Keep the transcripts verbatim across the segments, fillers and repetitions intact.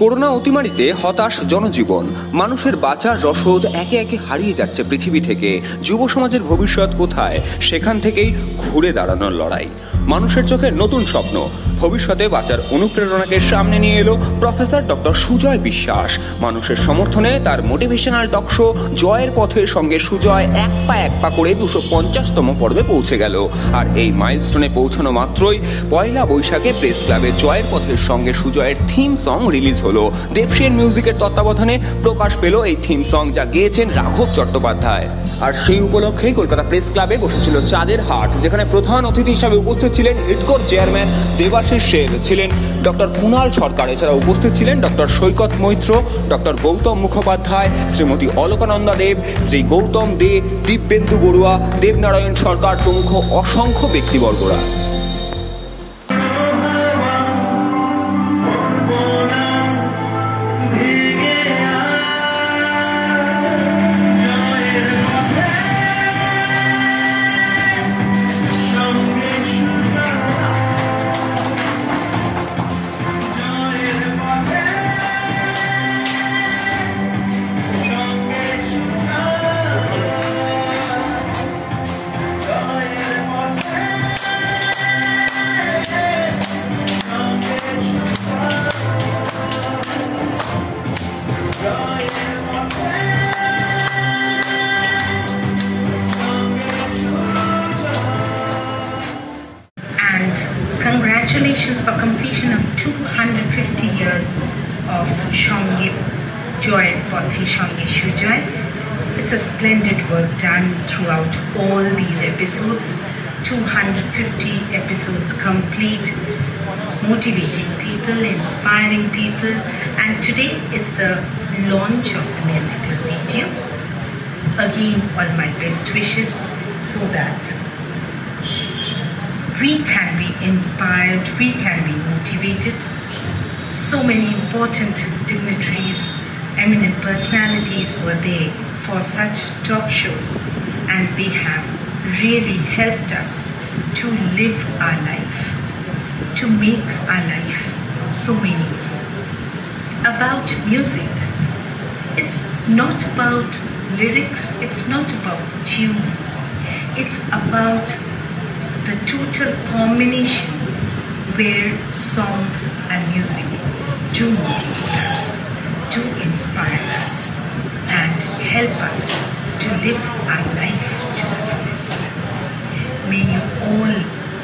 Corona অতিমারিতে হতাশ জনজীবন, মানুষের বাঁচার রসদ একে একে হারিয়ে যাচ্ছে পৃথিবী থেকে। যুব সমাজের ভবিষ্যৎ কোথায়, সেখান থেকেই ঘুরে দাঁড়ানোর লড়াই। মানুষের চোখে নতুন স্বপ্ন, ভবিষ্যতে বাঁচার অনুপ্রেরণাকে সামনে নিয়ে এলো প্রফেসর ডক্টর সুজয় বিশ্বাস। মানুষের সমর্থনে তার মোটিভেশনাল টক শো জয়ের পথের সঙ্গে সুজয় এক পা এক পা করে দুশো পঞ্চাশতম পর্বে পৌঁছে গেল। আর এই মাইলস্টোনে পৌঁছানো মাত্রই পয়লা বৈশাখে প্রেস ক্লাবে জয়ের পথের সঙ্গে সুজয়ের থিম সং রিলিজ হলো। দেবসেন মিউজিকের তত্ত্বাবধানে প্রকাশ পেল এই থিম সং, যা গেয়েছেন রাঘব চট্টোপাধ্যায়। আর সেই উপলক্ষেই কলকাতা প্রেস ক্লাবে বসেছিল চাঁদের হাট, যেখানে প্রধান অতিথি হিসাবে উপস্থিত ছিলেন হিডকোর চেয়ারম্যান দেবাশিস শের, ছিলেন ডক্টর কুণাল সরকার, এছাড়া উপস্থিত ছিলেন ডক্টর সৈকত মৈত্র, ডক্টর গৌতম মুখোপাধ্যায়, শ্রীমতী অলকানন্দা দেব, শ্রী গৌতম দে, দিব্যেন্দু বড়ুয়া, দেবনারায়ণ সরকার প্রমুখ অসংখ্য ব্যক্তিবর্গরা। Congratulations for completion of two hundred fifty years of Sange, Joy, Pathey, Sange, Sujoy. It's a splendid work done throughout all these episodes. two hundred fifty episodes complete, motivating people, inspiring people, and today is the launch of the musical video. Again, all my best wishes so that we can be inspired, we can be motivated. So many important dignitaries, eminent personalities were there for such talk shows, and they have really helped us to live our life, to make our life so meaningful. About music, it's not about lyrics, it's not about tune, it's about the total combination where songs and music do motivate us, do inspire us, and help us to live our life to the fullest. May you all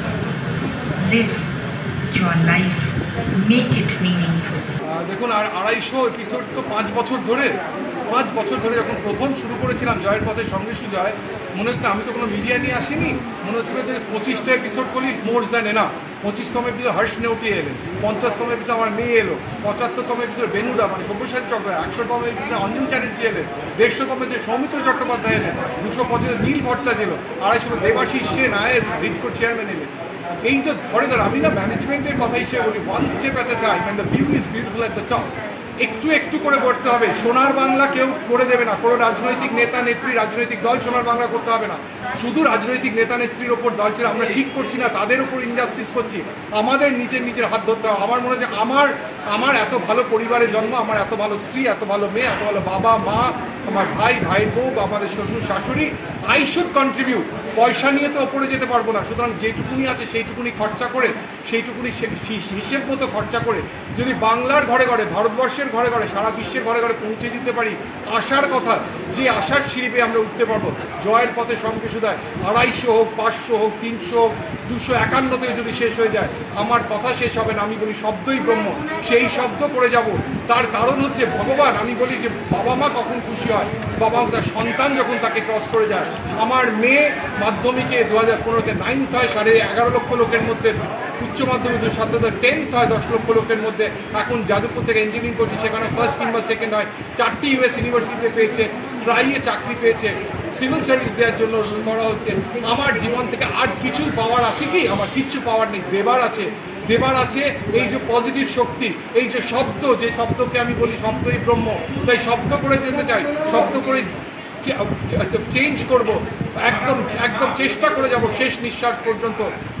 live your life, make it meaningful. দেখুন, আর আড়াইশো episode তো পাঁচ বছর ধরে পাঁচ বছর ধরে যখন প্রথম শুরু করেছিলাম জয়ের পথের সঙ্গে সুজয়, মনে হচ্ছিল আমি তো কোনো মিডিয়া নিয়ে আসিনি, মনে হচ্ছিল যে পঁচিশটা এপিসোড করলি মোর দ্যান এনাফ। পঁচিশতম এপিসোড হর্ষ নেউটি এলেন, পঞ্চাশতম এপিসোড আমার মেয়ে এলো, পঁচাত্তরতম এপিসোড বেনুদা মানে সব্যসাচী চট্টোপাধ্যায়, একশোতম এপিসোড অঞ্জন চ্যাটার্জি এলেন, দেড়শোতম যে সৌমিত্র চট্টোপাধ্যায় এলেন, দুশো পঁচিশ নীল ভট্টাচার্য এলো, আড়াইশো দেবাশিস সেন আইএস হিডকোর চেয়ারম্যান এলেন। এই যে ধরে ধর আমি না ম্যানেজমেন্টের কথা হিসেবে বলি, one step at a time and the view is beautiful at the top. একটু একটু করে করতে হবে। সোনার বাংলা কেউ করে দেবে না, কোনো রাজনৈতিক নেতা নেত্রী রাজনৈতিক দল সোনার বাংলা করতে হবে না। শুধু রাজনৈতিক নেতা নেত্রীর ওপর দল ছিল আমরা ঠিক করছি না, তাদের ওপর ইনজাস্টিস করছি, আমাদের নিজের নিজের হাত ধরতে হবে। আমার মনে হয় আমার আমার এত ভালো পরিবারে জন্ম, আমার এত ভালো স্ত্রী, এত ভালো মেয়ে, এত ভালো বাবা মা, আমার ভাই ভাইয়ের বউ, আমাদের শ্বশুর শাশুড়ি, আই শুড কন্ট্রিবিউট। পয়সা নিয়ে তো ওপরে যেতে পারবো না, সুতরাং যেটুকুনি আছে সেইটুকুনি খরচা করে, সেইটুকুনি হিসেব মতো খরচা করে যদি বাংলার ঘরে ঘরে, ভারতবর্ষের ঘরে ঘরে, সারা বিশ্বের ঘরে ঘরে পৌঁছে দিতে পারি আশার কথা, যে আশার সিঁড়ি আমরা উঠতে পারবো জয়ের পথে সঙ্গে সুদায় আড়াইশো হোক, পাঁচশো হোক, তিনশো হোক, দুশো একান্ন থেকে যদি শেষ হয়ে যায় আমার কথা শেষ হবে না। আমি বলি শব্দই ব্রহ্ম, সেই শব্দ করে যাব। তার কারণ হচ্ছে ভগবান। আমি বলি যে বাবা মা কখন খুশি হয়, বাবা মা তার সন্তান যখন তাকে ক্রস করে যায়। আমার মেয়ে মাধ্যমিকে দু হাজার পনেরোতে নাইন্থ হয় সাড়ে এগারো লক্ষ লোকের মধ্যে, উচ্চ মাধ্যমিক দু সাতটা টেন্থ হয় দশ লক্ষ লোকের মধ্যে, এখন যাদবপুর থেকে ইঞ্জিনিয়ারিং করছে, সেখানে ফার্স্ট কিংবা সেকেন্ড হয়, চারটি ইউএস ইউনিভার্সিটিতে পেয়েছে, ট্রাইয়ে চাকরি পেয়েছে, সিভিল সার্ভিস দেওয়ার জন্য করা হচ্ছে। আমার জীবন থেকে আর কিছু পাওয়ার আছে কি? আমার কিচ্ছু পাওয়ার নেই, দেবার আছে। দেবার আছে এই যে পজিটিভ শক্তি, এই যে শব্দ, যে শব্দকে আমি বলি শব্দই ব্রহ্ম, তাই শব্দ করে যেতে চাই, শব্দ করে চেঞ্জ করব, একদম একদম চেষ্টা করে যাব শেষ নিঃশ্বাস পর্যন্ত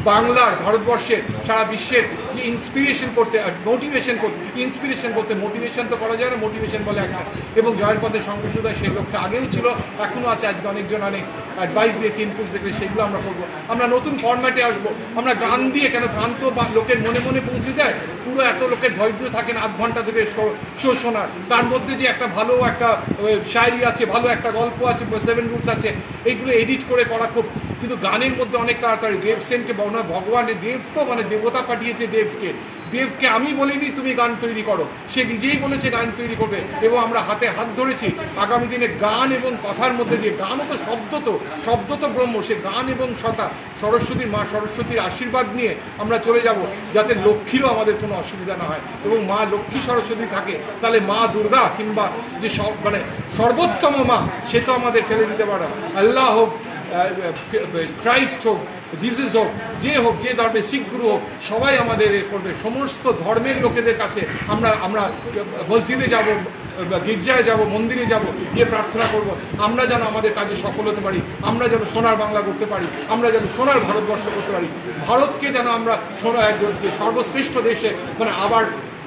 বাংলার, ভারতবর্ষের, সারা বিশ্বের যে ইন্সপিরেশন করতে, মোটিভেশন করতে, ইন্সপিরেশন করতে, মোটিভেশন তো করা যায় না, মোটিভেশন বলে একটা। এবং জয়ের পথে সঙ্গে সুদা সেই লক্ষ্যে আগেও ছিল, এখনও আছে। আজকে অনেকজন অনেক অ্যাডভাইস দিয়েছে, ইনপুটস দেখলে সেগুলো আমরা করবো। আমরা নতুন ফরম্যাটে আসবো। আমরা গান দিয়ে, কেন গান তো লোকের মনে মনে পৌঁছে যায়, পুরো এত লোকের ধৈর্য থাকে না আধ ঘন্টা ধরে শো শোনার। তার মধ্যে যে একটা ভালো একটা শায়রি আছে, ভালো একটা গল্প আছে, সেভেন রুলস আছে, এইগুলো এডিট করে করা খুব, কিন্তু গানের মধ্যে অনেক তাড়াতাড়ি। দেব সেনকে ভগবানের, দেব তো মানে দেবতা পাঠিয়েছে দেবকে। দেবকে আমি বলিনি তুমি গান তৈরি করো, সে নিজেই বলেছে গান তৈরি করবে। এবং আমরা হাতে হাত ধরেছি আগামী দিনে গান এবং কথার মধ্যে দিয়ে, গানও তো শব্দ, তো শব্দ তো ব্রহ্ম, সে গান এবং সতা সরস্বতীর, মা সরস্বতীর আশীর্বাদ নিয়ে আমরা চলে যাব, যাতে লক্ষ্মীরও আমাদের কোনো অসুবিধা না হয়। এবং মা লক্ষ্মী সরস্বতী থাকে, তাহলে মা দুর্গা কিংবা যে সব মানে সর্বোত্তম মা, সে তো আমাদের ফেলে দিতে পারে। আল্লাহ হোক, ক্রাইস্ট হোক, জিসাস হোক, যে হোক, যে ধর্মের, শিখ গুরু হোক, সবাই আমাদের এ করবে। সমস্ত ধর্মের লোকেদের কাছে আমরা আমরা মসজিদে যাব, গির্জায় যাব, মন্দিরে যাব, গিয়ে প্রার্থনা করব, আমরা যেন আমাদের কাজে সফল হতে পারি, আমরা যেন সোনার বাংলা করতে পারি, আমরা যেন সোনার ভারতবর্ষ করতে পারি, ভারতকে যেন আমরা সোনা সর্বশ্রেষ্ঠ দেশে, মানে আবার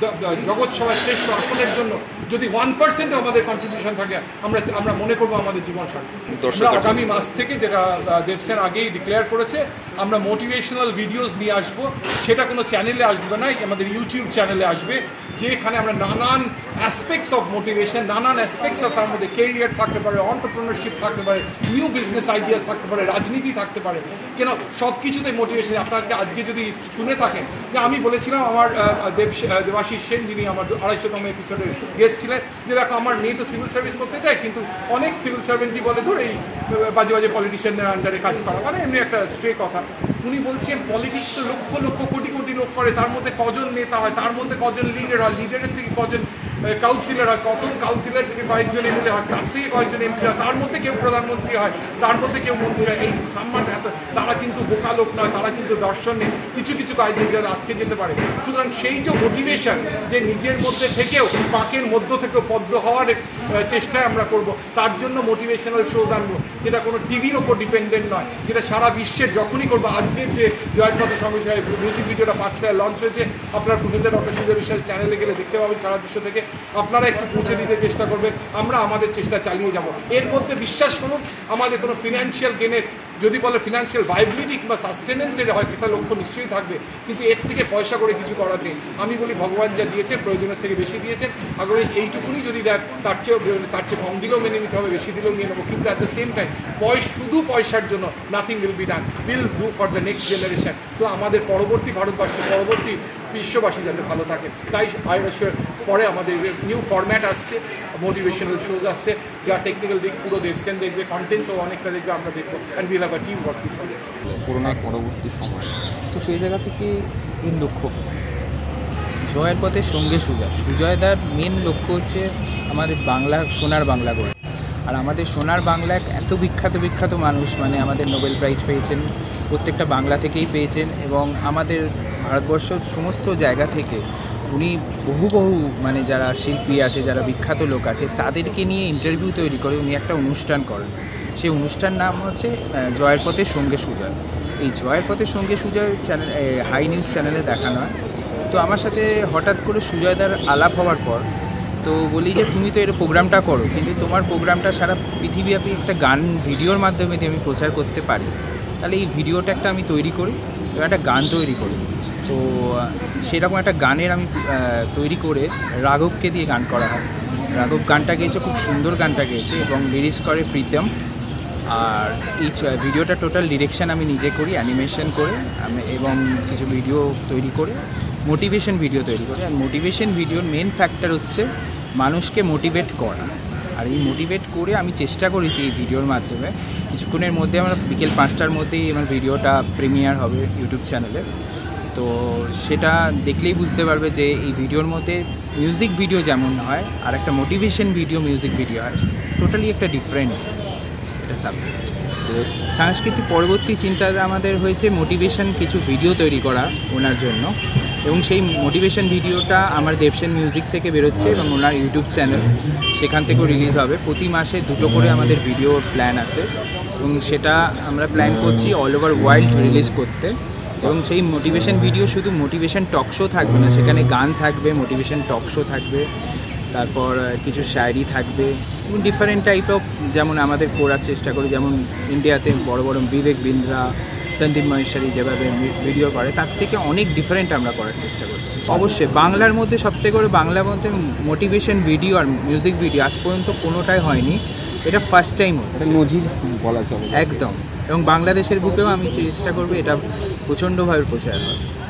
জগৎ সভায় শ্রেষ্ঠ আসনের জন্য যদি ওয়ান পার্সেন্ট আমাদের কন্ট্রিবিউশন থাকে, আমরা আমরা মনে করবো আমাদের জীবন সার্থক। আগামী মাস থেকে, যেটা দেবসেন আগেই ডিক্লেয়ার করেছে, আমরা মোটিভেশনাল ভিডিওস নিয়ে আসবো। সেটা কোনো চ্যানেলে আসবে না, আমাদের ইউটিউব চ্যানেলে আসবে, যেখানে আমরা নানান অ্যাসপেক্টস অফ মোটিভেশন, নানান অ্যাসপেক্টস অফ, তার মধ্যে কেরিয়ার থাকতে পারে, অন্টারপ্রেনারশিপ থাকতে পারে, নিউ বিজনেস আইডিয়াস থাকতে পারে, রাজনীতি থাকতে পারে, কেন সব কিছুতে মোটিভেশন। আপনাকে আজকে যদি শুনে থাকেন, যে আমি বলেছিলাম আমার দেব দেবাশিস সেন, যিনি আমার আড়াইশোতম এপিসোডের গেস্ট ছিলেন, যে দেখো আমার মেয়ে তো সিভিল সার্ভিস করতে চায়, কিন্তু অনেক সিভিল সার্ভেন্টই বলে ধরে এই বাজে বাজে পলিটিশিয়ানদের আন্ডারে কাজ করা, মানে এমনি একটা স্ট্রে কথা। উনি বলছেন পলিটিক্স তো লক্ষ লক্ষ কোটি কোটি লোক করে, তার মধ্যে কজন নেতা হয়, তার মধ্যে কজন লিডার হয়, লিডারের থেকে কজন কাউন্সিলর হয়, কত কাউন্সিলর থেকে কয়েকজন এমএলএ হয়, তার থেকে কয়েকজন এমপি হয়, তার মধ্যে কেউ প্রধানমন্ত্রী হয়, তার মধ্যে কেউ মন্ত্রী হয়। এই সম্মান এত, তারা কিন্তু বোকা লোক নয়, তারা কিন্তু দর্শনে কিছু কিছু কাজে আটকে যেতে পারে। সুতরাং সেই যে মোটিভেশন, যে নিজের মধ্যে থেকেও, পাকের মধ্য থেকেও পদ্ম হওয়ার চেষ্টায় আমরা করব, তার জন্য মোটিভেশনাল শোজ আনবো, যেটা কোনো টিভির ওপর ডিপেন্ডেন্ট নয়, যেটা সারা বিশ্বের যখনই করবো। আজকের যে জয়ের পথে সঙ্গে সঙ্গে মিউজিক ভিডিওটা পাঁচটায় লঞ্চ হয়েছে, আপনার প্রফেসর ডক্টর সুজয় বিশ্বাসের চ্যানেলে গেলে দেখতে পাবেন, সারা বিশ্ব থেকে আপনারা একটু পৌঁছে দিতে চেষ্টা করবেন, আমরা আমাদের চেষ্টা চালিয়ে যাব। এর মধ্যে বিশ্বাস করুন, আমাদের কোনো ফিনান্সিয়াল গেনের, যদি বলে ফিনান্সিয়াল ভাইবিলিটি কিংবা সাস্টেনেন্সের হয়, একটা লক্ষ্য নিশ্চয়ই থাকবে, কিন্তু এর থেকে পয়সা করে কিছু করার নেই। আমি বলি ভগবান যা দিয়েছে, প্রয়োজনের থেকে বেশি দিয়েছেন, আগামী এইটুকুনি যদি দেয়, তার চেয়েও তার চেয়ে কম দিলেও মেনে নিতে হবে, বেশি দিলেও নিয়ে নেবো, কিন্তু অ্যাট দ্য সেম টাইম পয়সা, শুধু পয়সার জন্য nothing will be done, will do for the next generation. তো আমাদের পরবর্তী ভারতবর্ষ, পরবর্তী বিশ্ববাসী যাতে ভালো থাকে, তাই আইরসের পরে আমাদের নিউ ফরম্যাট আসছে, মোটিভেশনাল শোজ আসছে, যা টেকনিক্যাল দিক পুরো দেবসেন দেখবে, কন্টেন্টসও অনেকটা দেখবে, আমরা দেখবো, and will have a team work করোনার পরবর্তী সময়। তো সেই জায়গা থেকে এর লক্ষ্য জয়ের পথে সঙ্গে সুজয়, সুজয়দার মেন লক্ষ্য হচ্ছে আমাদের বাংলা, সোনার বাংলা গড়ে। আর আমাদের সোনার বাংলা এত বিখ্যাত বিখ্যাত মানুষ, মানে আমাদের নোবেল প্রাইজ পেয়েছেন, প্রত্যেকটা বাংলা থেকেই পেয়েছেন, এবং আমাদের ভারতবর্ষের সমস্ত জায়গা থেকে উনি বহু বহু মানে যারা শিল্পী আছে, যারা বিখ্যাত লোক আছে, তাদেরকে নিয়ে ইন্টারভিউ তৈরি করে উনি একটা অনুষ্ঠান করেন। সেই অনুষ্ঠান নাম হচ্ছে জয়ের পথে সঙ্গে সুজয়। এই জয়ের পথে সঙ্গে সুজয় চ্যানেল, হাই নিউজ চ্যানেলে দেখানো হয়। তো আমার সাথে হঠাৎ করে সুজয়দার আলাপ হওয়ার পর তো বলি যে তুমি তো এর প্রোগ্রামটা করো, কিন্তু তোমার প্রোগ্রামটা সারা পৃথিবীব্যাপী একটা গান ভিডিওর মাধ্যমে আমি প্রচার করতে পারি, তাহলে এই ভিডিওটা একটা আমি তৈরি করি এবং একটা গান তৈরি করি। তো সেরকম একটা গানের আমি তৈরি করে রাঘবকে দিয়ে গান করা হয়। রাঘব গানটা গেয়েছে, খুব সুন্দর গানটা গেয়েছে, এবং লিরিক্স করে প্রীতম। আর এই ভিডিওটা টোটাল ডিরেকশান আমি নিজে করি, অ্যানিমেশন করে আমি, এবং কিছু ভিডিও তৈরি করে, মোটিভেশন ভিডিও তৈরি করি। আর মোটিভেশন ভিডিওর মেন ফ্যাক্টর হচ্ছে মানুষকে মোটিভেট করা। আর এই মোটিভেট করে আমি চেষ্টা করেছি এই ভিডিওর মাধ্যমে, কিছুক্ষণের মধ্যে আমরা বিকেল পাঁচটার মধ্যেই আমার ভিডিওটা প্রিমিয়ার হবে ইউটিউব চ্যানেলে। তো সেটা দেখলেই বুঝতে পারবে যে এই ভিডিওর মধ্যে মিউজিক ভিডিও যেমন হয় আর একটা মোটিভেশন ভিডিও মিউজিক ভিডিও হয়, টোটালি একটা ডিফারেন্ট এটা সাবজেক্ট। সাংস্কৃতিক পরবর্তী চিন্তা আমাদের হয়েছে মোটিভেশন কিছু ভিডিও তৈরি করা ওনার জন্য, এবং সেই মোটিভেশন ভিডিওটা আমার দেবসেন মিউজিক থেকে বেরোচ্ছে এবং ওনার ইউটিউব চ্যানেল, সেখান থেকেও রিলিজ হবে। প্রতি মাসে দুটো করে আমাদের ভিডিও প্ল্যান আছে, এবং সেটা আমরা প্ল্যান করছি অল ওভার ওয়ার্ল্ড রিলিজ করতে। এবং সেই মোটিভেশন ভিডিও শুধু মোটিভেশন টক শো থাকবে না, সেখানে গান থাকবে, মোটিভেশন টক শো থাকবে, তারপর কিছু শায়রি থাকবে এবং ডিফারেন্ট টাইপ অফ, যেমন আমাদের করার চেষ্টা করি, যেমন ইন্ডিয়াতে বড় বড় বিবেক বিন্দ্রা, সন্দীপ মহেশ্বরী যেভাবে ভিডিও করে, তার থেকে অনেক ডিফারেন্ট আমরা করার চেষ্টা করছি। অবশ্যই বাংলার মধ্যে সবথেকে করে বাংলার মধ্যে মোটিভেশন ভিডিও আর মিউজিক ভিডিও আজ পর্যন্ত কোনোটাই হয়নি, এটা ফার্স্ট টাইম হচ্ছে, নজির বলা চলে একদম। এবং বাংলাদেশের বুকেও আমি চেষ্টা করবো এটা প্রচণ্ডভাবে প্রচার হয়।